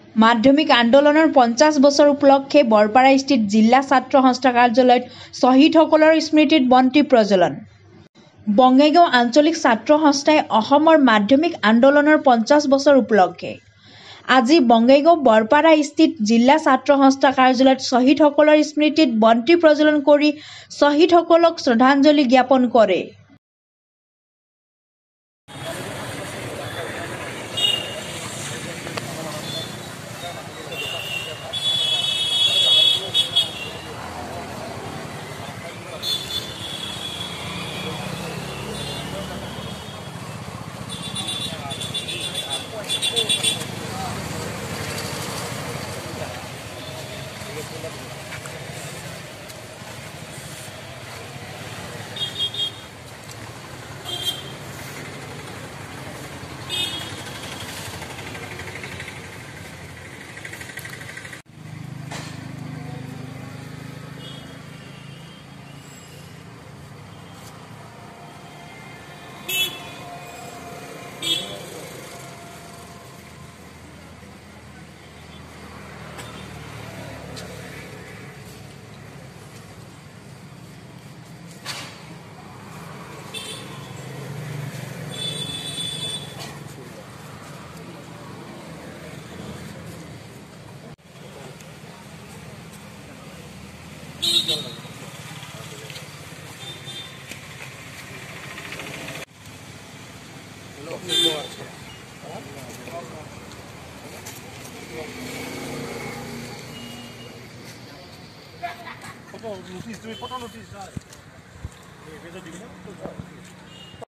মাধ্যমিক আন্দোলনৰ 50 বছৰ উপলক্ষে বৰপাৰাস্থিত জিলা ছাত্ৰ সংস্থা কাৰ্যালয়ত শ্বহীদসকলৰ স্মৃতিত বন্তি প্ৰজ্বলন। বঙাইগাঁও আঞ্চলিক ছাত্ৰ সংস্থাই অসমৰ মাধ্যমিক আন্দোলনৰ 50 বছৰ উপলক্ষে আজি বঙাইগাঁও বৰপাৰাস্থিত জিলা ছাত্ৰ সংস্থা কাৰ্যালয়ত শ্বহীদসকলৰ স্মৃতিত বন্তি প্ৰজ্বলন কৰি শ্বহীদসকলক শ্ৰদ্ধাঞ্জলি জ্ঞাপন কৰে। Foto notice,